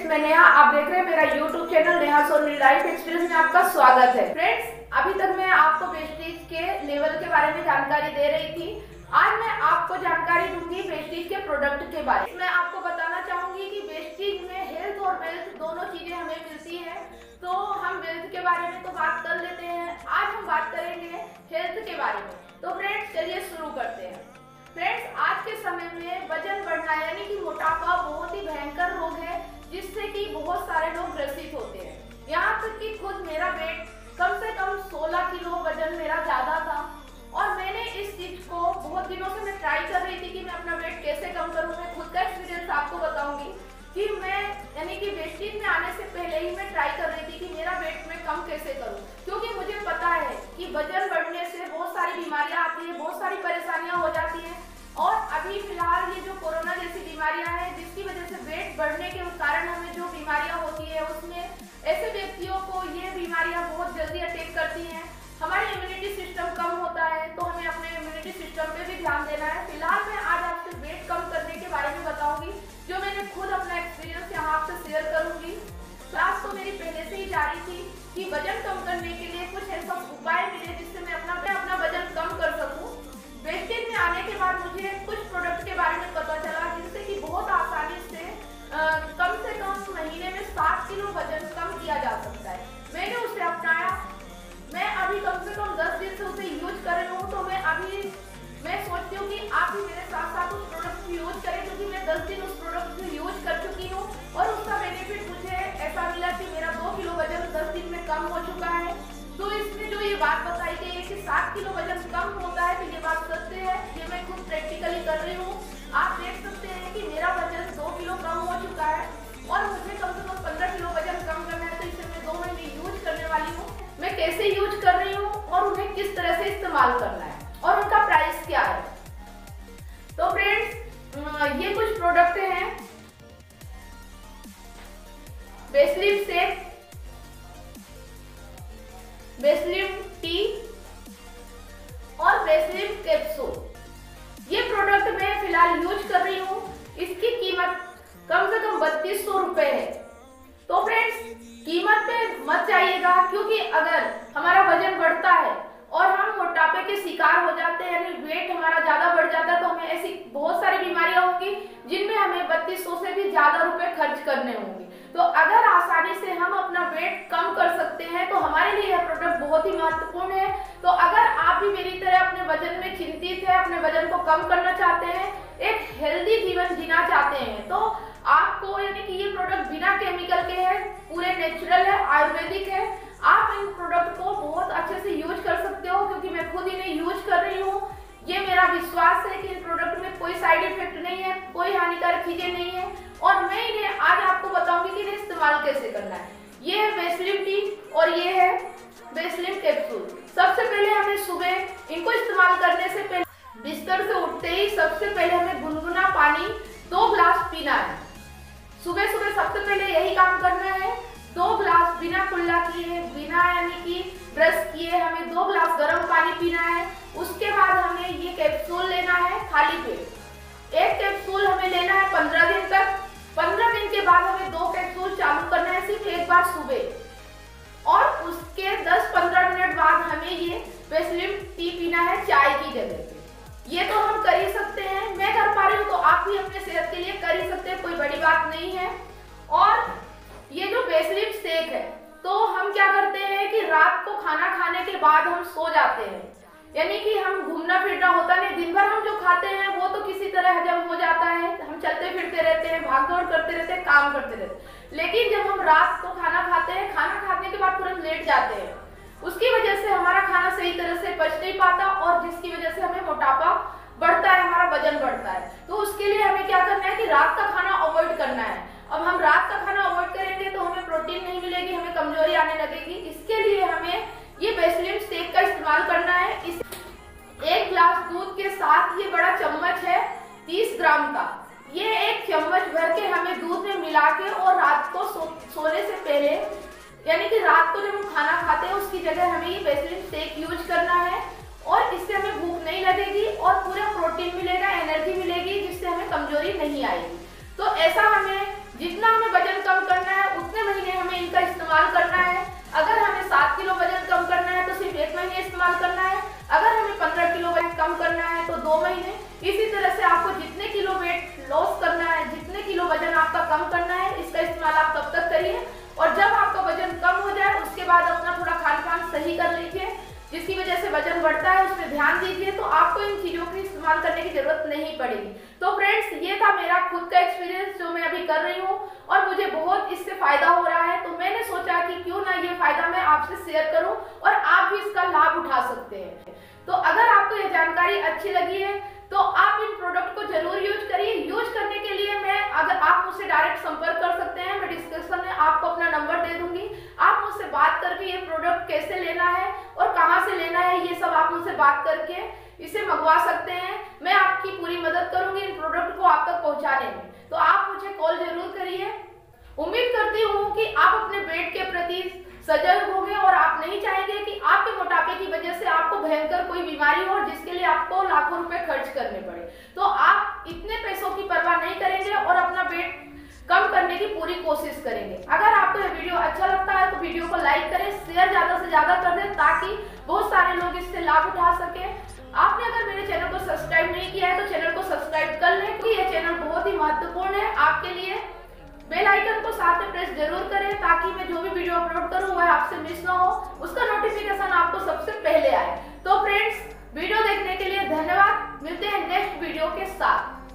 मैं नेहा, आप देख रहे हैं मेरा YouTube channel Neha Soni life experience में आपका स्वागत है। फ्रेंड्स, अभी तक मैं आपको वेस्टेज के लेवल के बारे में जानकारी दे रही थी। आज मैं आपको जानकारी दूंगी वेस्टेज के प्रोडक्ट के बारे में। मैं आपको बताना चाहूंगी कि वेस्टेज में हेल्थ और वेल्थ दोनों चीजें हमें मिलती है। तो हम वेल्थ के बारे में तो बात कर लेते हैं, आज हम बात करेंगे हेल्थ के बारे में। तो फ्रेंड्स चलिए शुरू करते हैं। फ्रेंड्स, आज के समय में वजन बढ़ना यानी कि मोटापा बहुत ही भयंकर रोग है जिससे कि बहुत सारे लोग ग्रसित होते हैं। यहाँ तक कि खुद मेरा वेट कम से कम 16 किलो वजन मेरा ज्यादा था और मैंने इस चीज को बहुत दिनों से मैं ट्राई कर रही थी कि मैं अपना वेट कैसे कम करूँ। मैं खुद का एक्सपीरियंस आपको बताऊंगी कि मैं यानी कि वेस्टेज में आने से पहले ही मैं ट्राई कर रही थी कि मेरा वेट मैं कम कैसे करूँ, क्योंकि मुझे पता है कि वजन बढ़ने से बहुत सारी बीमारियां आती है, बहुत सारी परेशानियां हो जाती हैं। और अभी फिलहाल ये जो कोरोना जैसी बीमारियां हैं जिसकी वजह से वेट बढ़ने के कारण हमें जो बीमारियां होती है उसमें ऐसे व्यक्तियों को ये बीमारियां बहुत जल्दी अटैक करती हैं। हमारी इम्यूनिटी सिस्टम कम होता है तो हमें अपने इम्यूनिटी सिस्टम पे भी ध्यान देना है। फिलहाल मैं आज आपसे वेट कम करने के बारे में बताऊंगी, जो मैंने खुद अपना एक्सपीरियंस यहाँ आपसे शेयर करूंगी। क्लास तो मेरी पहले से ही जारी थी कि वजन कम करने के लिए कुछ ऐसा उपाय मिले जिससे मैं अपना वजन कम कर सकूं। वेस्टेज में आने के बाद मुझे कुछ प्रोडक्ट के बारे में पता चला जिससे कि बहुत आसानी से कम महीने में 7 किलो वजन कम किया जा सकता है। मैंने उसे अपनाया। मैं अभी कम से कम 10 दिन से उसे यूज कर रही हूँ। तो मैं सोचती हूँ कि आप भी मेरे साथ साथ उस प्रोडक्ट को यूज करें, क्योंकि मैं 10 दिन उस प्रोडक्ट को यूज कर चुकी हूँ और उसका बेनिफिट मुझे ऐसा मिला कि मेरा 2 किलो वजन 10 दिन में कम हो चुका है। तो इसमें जो ये बात बताई गई है कि 7 किलो वजन कम होता है, तो ये बात सत्य है। ये मैं खुद प्रैक्टिकली कर रही हूँ। आप देख सकते हैं कि मेरा वजन 2 किलो कम हो चुका है और मुझे कम से कम 15 किलो वजन कम करना है। तो इसे मैं 2 महीने यूज करने वाली हूँ। मैं कैसे यूज कर रही हूँ और उन्हें किस तरह से इस्तेमाल करना है और उनका प्राइस क्या है। तो फ्रेंड्स, ये कुछ प्रोडक्ट हैं। बेस्लिम शेक, बेस्लिम टी और बेस्लिम कैप्सूल। ये प्रोडक्ट मैं फिलहाल यूज कर रही हूँ। इसकी कीमत कम से कम 3200 रुपए है। तो फ्रेंड्स, कीमत पे मत जाइएगा, क्योंकि अगर हमारा वजन बढ़ता है और हम मोटापे के शिकार हो जाते हैं यानी वेट हमारा ज्यादा बढ़ जाता है, तो हमें ऐसी बहुत सारी बीमारियां होंगी जिनमें हमें 3200 से भी ज्यादा रुपए खर्च करने होंगे। तो अगर आसानी से हम अपना वेट कम कर सकते हैं तो हमारे लिए यह प्रोडक्ट बहुत ही महत्वपूर्ण है। तो अगर आप भी मेरी तरह अपने वजन में चिंतित है, अपने वजन को कम करना चाहते हैं, एक हेल्दी जीवन जीना चाहते हैं, तो आपको यानी कि ये प्रोडक्ट बिना केमिकल के है, पूरे नेचुरल है, आयुर्वेदिक है। आप इन प्रोडक्ट को बहुत अच्छे से यूज कर सकते हो, क्योंकि मैं खुद इन्हें यूज कर रही हूँ। ये मेरा विश्वास है कि इन प्रोडक्ट में कोई साइड इफेक्ट नहीं है, कोई हानिकारक चीजें नहीं है और मैं इन्हें आज आपको बताऊंगी कि इन्हें इस्तेमाल कैसे करना है। ये है बेस्लिम टी और ये है बेस्लिम कैप्सूल। सबसे पहले हमें सुबह इनको इस्तेमाल करने से पहले बिस्तर से उठते ही सबसे पहले हमें गुनगुना पानी 2 ग्लास पीना है। सुबह सुबह सबसे पहले यही काम करना है। 2 ग्लास बिना कुल्ला किए, बिना यानी कि ब्रश किए हमें 2 ग्लास गर्म पानी पीना है। उसके बाद हमें ये कैप्सूल लेना है खाली पेट। एक कैप्सूल हमें लेना है 15 दिन तक। 15 दिन के बाद हमें 2 कैप्सूल चालू करना है, सिर्फ एक बार सुबह, और उसके 10-15 मिनट बाद हमें ये बेस्लिम टी पीना है चाय की जगह पे। ये तो हम कर ही सकते हैं, मैं कर पा रही हूँ, तो आप भी अपने सेहत के लिए कर ही सकते हैं, कोई बड़ी बात नहीं है। और ये जो बेस्लिम शेक है, तो हम क्या करते हैं कि रात को खाना खाने के बाद हम सो जाते हैं, यानी कि हम घूमना फिरना होता नहीं, दिन भर हम जो खाते हैं वो तो किसी तरह हजम हो जाता है, हम चलते फिरते रहते हैं, भागदौड़ करते रहते हैं, काम करते रहते हैं। लेकिन जब हम रात को खाना खाते हैं, खाना खाने के बाद तुरंत लेट जाते हैं, उसकी वजह से हमारा खाना सही तरह से पच नहीं पाता और जिसकी वजह से हमें मोटापा बढ़ता है, हमारा वजन बढ़ता है। तो उसके लिए हमें क्या करना है कि रात का खाना अवॉइड करना है। अब हम रात का खाना अवॉइड करेंगे तो हमें प्रोटीन नहीं मिलेगी, हमें कमजोरी आने लगेगी। इसके लिए हमें ये बेस्लिम शेक का इस्तेमाल करना है। 1 ग्लास दूध के साथ ये बड़ा चम्मच है 30 ग्राम का, ये 1 चम्मच भर के हमें दूध में मिला के और रात को सोने से पहले यानी कि रात को जब हम खाना खाते हैं उसकी जगह हमें ये बेस्लिम शेक यूज करना है और इससे हमें भूख नहीं लगेगी और पूरा प्रोटीन मिलेगा, एनर्जी मिलेगी, जिससे हमें कमजोरी नहीं आएगी। तो ऐसा हमें जितना हमें वजन कम करना इस्तेमाल करना है। अगर हमें 7 किलो वजन कम करना है तो सिर्फ 1 महीने इस्तेमाल करना है। अगर हमें 15 किलो वजन कम करना है तो 2 महीने। इसी तरह से आपको जितने किलो वेट लॉस करना है, जितने किलो वजन आपका कम करना है, इसका इस्तेमाल आप तब तक करिए। और जब आपका वजन कम हो जाए उसके बाद अपना थोड़ा खान पान सही कर लीजिए, जिसकी वजह से वजन बढ़ता है, उस पर ध्यान दीजिए, तो आपको इन चीजों की इस्तेमाल करने की जरूरत नहीं पड़ेगी। तो फ्रेंड्स, ये था मेरा खुद का एक्सपीरियंस जो मैं अभी कर रही हूँ और मुझे बहुत इससे फायदा हो रहा है। तो मैंने सोचा कि क्यों ना ये फायदा मैं आपसे शेयर करूं और आप भी इसका लाभ उठा सकते हैं। तो अगर आपको ये जानकारी अच्छी लगी है तो आप इन प्रोडक्ट को जरूर यूज करिए। यूज करने के लिए अगर आप मुझसे डायरेक्ट संपर्क कर सकते हैं, मैं डिस्क्रिप्शन में आपको अपना नंबर दे दूंगी। आप मुझसे बात करके ये प्रोडक्ट कैसे लेना है और कहां से लेना है, ये सब आप मुझसे बात करके इसे मंगवा सकते हैं। मैं आपकी पूरी मदद करूंगी इन प्रोडक्ट को आप तक पहुंचाने में। तो आप मुझे कॉल जरूर करिए। उम्मीद करती हूँ कि आप अपने वेट के प्रति सजग होंगे और आप नहीं चाहेंगे कि आपके मोटापे की वजह से आपको भयंकर कोई बीमारी हो जिसके लिए आपको लाखों रुपए खर्च करने पड़े। तो आप इतने पैसों की परवाह नहीं करेंगे और अपना वेट कम करने की पूरी कोशिश करेंगे। अगर आपको यह वीडियो अच्छा लगता है तो वीडियो को लाइक करें, शेयर ज्यादा से ज्यादा कर दें ताकि बहुत सारे लोग इससे लाभ उठा सके। आपने अगर मेरे चैनल को सब्सक्राइब नहीं किया है तो चैनल को सब्सक्राइब कर लें, क्योंकि यह चैनल बहुत ही महत्वपूर्ण है आपके लिए। बेल आइकन को साथ में प्रेस जरूर करें ताकि मैं जो भी वीडियो अपलोड करूं वह आपसे मिस ना हो, उसका नोटिफिकेशन आपको सबसे पहले आए। तो फ्रेंड्स, वीडियो देखने के लिए धन्यवाद। मिलते हैं नेक्स्ट वीडियो के साथ।